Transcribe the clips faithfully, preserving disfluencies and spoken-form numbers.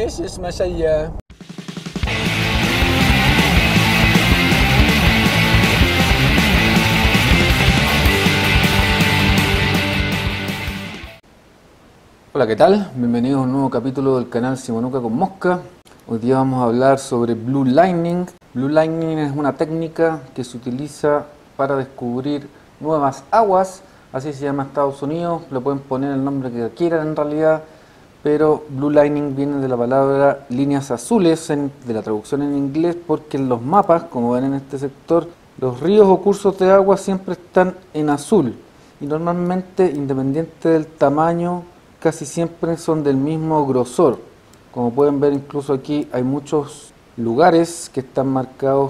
meses más allá. Hola, ¿qué tal? Bienvenidos a un nuevo capítulo del canal Simonuca con Mosca. Hoy día vamos a hablar sobre Blue Lightning. Blue Lightning es una técnica que se utiliza para descubrir nuevas aguas, así se llama en Estados Unidos, le pueden poner el nombre que quieran en realidad, pero Blue Lightning viene de la palabra líneas azules, en, de la traducción en inglés, porque en los mapas, como ven en este sector, los ríos o cursos de agua siempre están en azul y normalmente, independiente del tamaño, casi siempre son del mismo grosor. Como pueden ver, incluso aquí hay muchos lugares que están marcados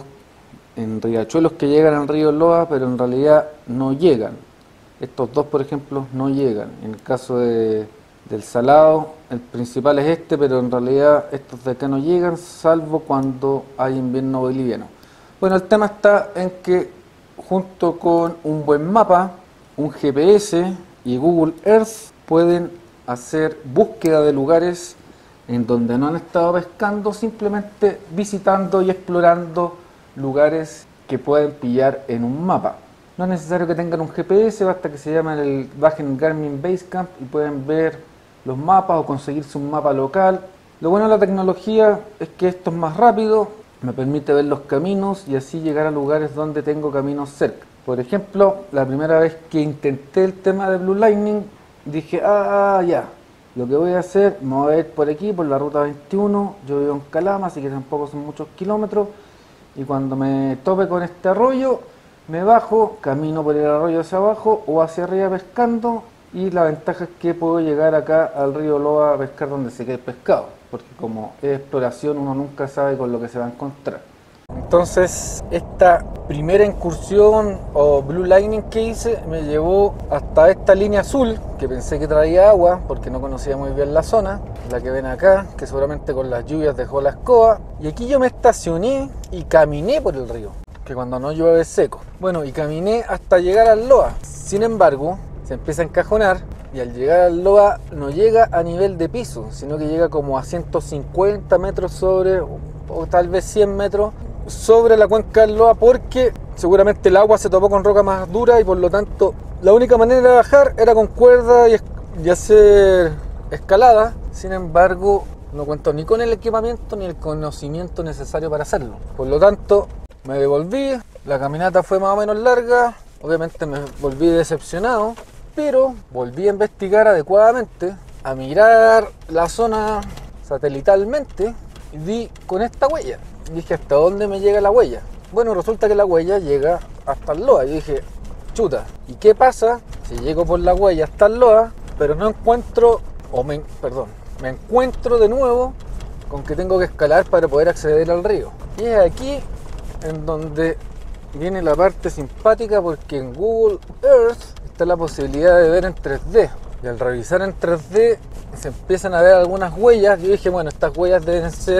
en riachuelos que llegan al río Loa, pero en realidad no llegan. Estos dos, por ejemplo, no llegan. En el caso de, del Salado, el principal es este, pero en realidad estos de acá no llegan, salvo cuando hay invierno boliviano. Bueno, el tema está en que junto con un buen mapa, un G P S y Google Earth pueden hacer búsqueda de lugares en donde no han estado pescando, simplemente visitando y explorando lugares que pueden pillar en un mapa. No es necesario que tengan un G P S, basta que se llamen el, bajen Garmin Basecamp y pueden ver los mapas o conseguirse un mapa local. Lo bueno de la tecnología es que esto es más rápido, me permite ver los caminos y así llegar a lugares donde tengo caminos cerca. Por ejemplo, la primera vez que intenté el tema de Blue Lightning, dije, ah, ya, lo que voy a hacer, me voy a ir por aquí, por la ruta veintiuno, yo vivo en Calama, así que tampoco son muchos kilómetros, y cuando me tope con este arroyo, me bajo, camino por el arroyo hacia abajo o hacia arriba pescando, y la ventaja es que puedo llegar acá al río Loa a pescar donde se quede el pescado, porque como es exploración uno nunca sabe con lo que se va a encontrar. Entonces esta primera incursión o Blue Lightning que hice me llevó hasta esta línea azul que pensé que traía agua porque no conocía muy bien la zona, la que ven acá, que seguramente con las lluvias dejó la escoba, y aquí yo me estacioné y caminé por el río, que cuando no llueve es seco. Bueno, y caminé hasta llegar al Loa. Sin embargo, se empieza a encajonar y al llegar al Loa no llega a nivel de piso, sino que llega como a ciento cincuenta metros sobre, o tal vez cien metros sobre la cuenca del Loa, porque seguramente el agua se topó con roca más dura y por lo tanto la única manera de bajar era con cuerda y, y hacer escalada. Sin embargo, no cuento ni con el equipamiento ni el conocimiento necesario para hacerlo. Por lo tanto, me devolví, la caminata fue más o menos larga, obviamente me volví decepcionado, pero volví a investigar adecuadamente, a mirar la zona satelitalmente y di con esta huella. Dije, ¿hasta dónde me llega la huella? Bueno, resulta que la huella llega hasta el Loa. Y dije, chuta, ¿y qué pasa si llego por la huella hasta el Loa, pero no encuentro, o me, perdón, me encuentro de nuevo con que tengo que escalar para poder acceder al río? Y es aquí en donde viene la parte simpática, porque en Google Earth está la posibilidad de ver en tres D. Y al revisar en tres D se empiezan a ver algunas huellas. Yo dije, bueno, estas huellas deben ser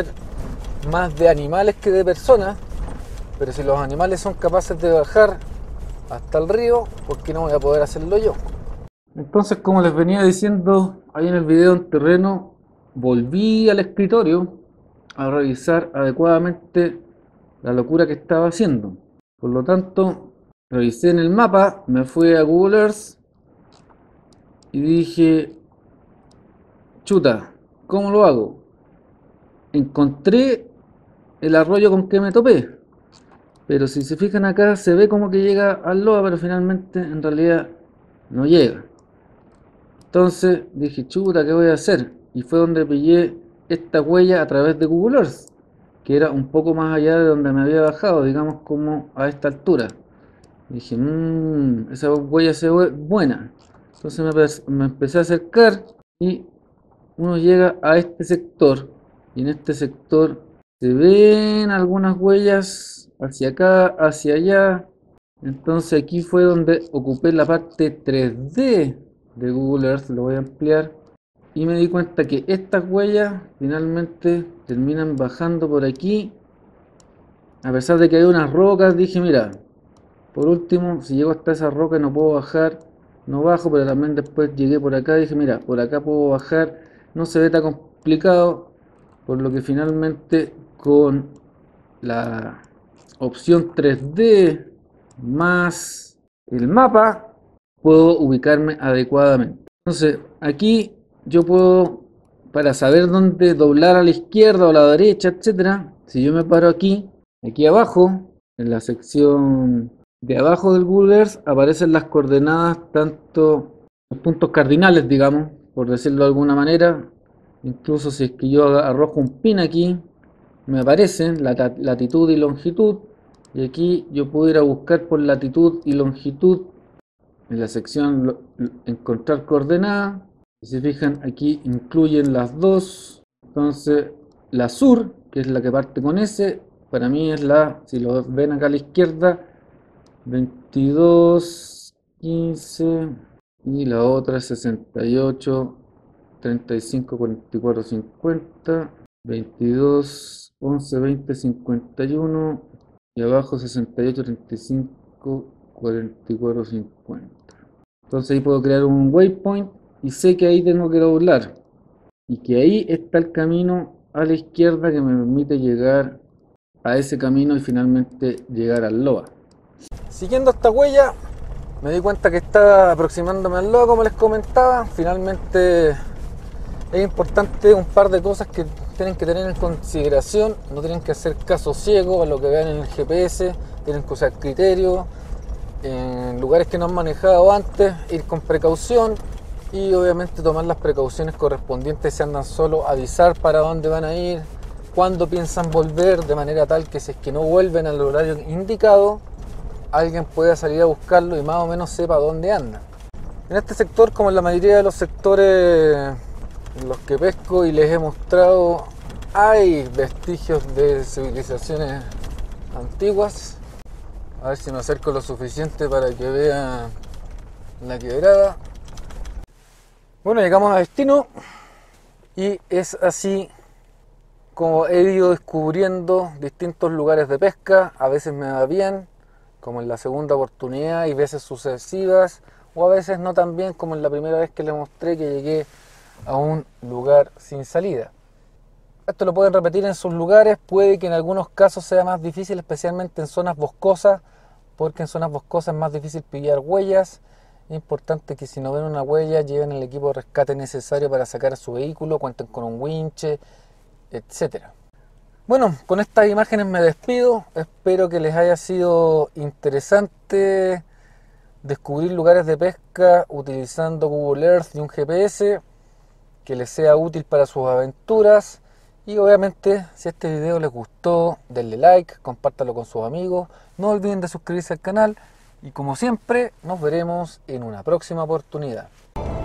más de animales que de personas, pero si los animales son capaces de bajar hasta el río, ¿por qué no voy a poder hacerlo yo? Entonces, como les venía diciendo ahí en el video en terreno, volví al escritorio a revisar adecuadamente la locura que estaba haciendo. Por lo tanto, revisé en el mapa, me fui a Google Earth y dije, chuta, ¿cómo lo hago? Encontré el arroyo con que me topé, pero si se fijan acá se ve como que llega al Loa, pero finalmente en realidad no llega. Entonces dije, chuta, ¿qué voy a hacer? Y fue donde pillé esta huella a través de Google Earth, que era un poco más allá de donde me había bajado, digamos como a esta altura. Dije, mmm, esa huella se ve buena. Entonces me, me empecé a acercar y uno llega a este sector, y en este sector se ven algunas huellas hacia acá, hacia allá. Entonces aquí fue donde ocupé la parte tres D de Google Earth, lo voy a ampliar, y me di cuenta que estas huellas finalmente terminan bajando por aquí. A pesar de que hay unas rocas, dije, mira, por último, si llego hasta esa roca y no puedo bajar, no bajo, pero también después llegué por acá y dije, mira, por acá puedo bajar, no se ve tan complicado. por lo que finalmente con la opción tres D más el mapa puedo ubicarme adecuadamente. Entonces aquí yo puedo, para saber dónde doblar a la izquierda o a la derecha, etcétera, si yo me paro aquí, aquí abajo, en la sección de abajo del Google Earth, aparecen las coordenadas, tanto los puntos cardinales, digamos, por decirlo de alguna manera. Incluso si es que yo arrojo un pin aquí, me aparecen la latitud y longitud, y aquí yo puedo ir a buscar por latitud y longitud en la sección encontrar coordenadas. Si se fijan, aquí incluyen las dos. Entonces la sur, que es la que parte con S, para mí es la, si lo ven acá a la izquierda, veintidós, quince, y la otra es sesenta y ocho, treinta y cinco, cuarenta y cuatro, cincuenta, veintidós, once, veinte, cincuenta y uno, y abajo sesenta y ocho, treinta y cinco, cuarenta y cuatro, cincuenta. Entonces ahí puedo crear un waypoint y sé que ahí tengo que doblar y que ahí está el camino a la izquierda que me permite llegar a ese camino y finalmente llegar al Loa. Siguiendo esta huella me di cuenta que estaba aproximándome al Loa, como les comentaba. Finalmente es importante un par de cosas que tienen que tener en consideración. No tienen que hacer caso ciego a lo que vean en el G P S, tienen que usar criterio. En lugares que no han manejado antes, ir con precaución y obviamente tomar las precauciones correspondientes. Si andan solo, avisar para dónde van a ir, cuándo piensan volver, de manera tal que si es que no vuelven al horario indicado, alguien pueda salir a buscarlo y más o menos sepa dónde andan. En este sector, como en la mayoría de los sectores en los que pesco y les he mostrado, hay vestigios de civilizaciones antiguas. A ver si me acerco lo suficiente para que vean la quebrada. Bueno, llegamos a destino y es así como he ido descubriendo distintos lugares de pesca. A veces me va bien, como en la segunda oportunidad, y veces sucesivas, o a veces no tan bien, como en la primera vez que les mostré que llegué a un lugar sin salida. Esto lo pueden repetir en sus lugares. Puede que en algunos casos sea más difícil, especialmente en zonas boscosas, porque en zonas boscosas es más difícil pillar huellas. Es importante que si no ven una huella, lleven el equipo de rescate necesario para sacar a su vehículo, cuenten con un winche, etcétera. Bueno, con estas imágenes me despido. Espero que les haya sido interesante descubrir lugares de pesca utilizando Google Earth y un G P S, que les sea útil para sus aventuras. Y obviamente, si este video les gustó, denle like, compártalo con sus amigos, no olviden de suscribirse al canal y como siempre, nos veremos en una próxima oportunidad.